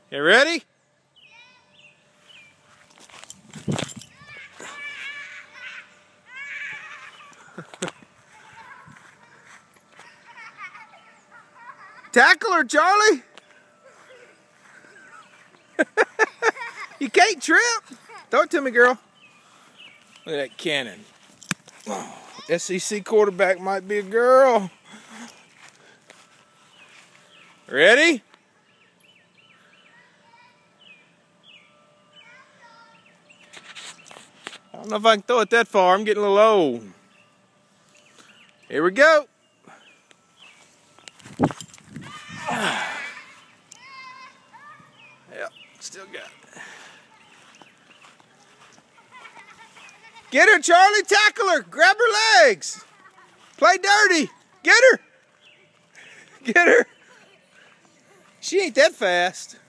You ready? Tackle her, Charlie. You can't trip. Throw it to me, girl. Look at that cannon. Oh, SEC quarterback might be a girl. Ready? I don't know if I can throw it that far. I'm getting a little old. Here we go. Yep, still got it. Get her, Charlie. Tackle her. Grab her legs. Play dirty. Get her. Get her. She ain't that fast.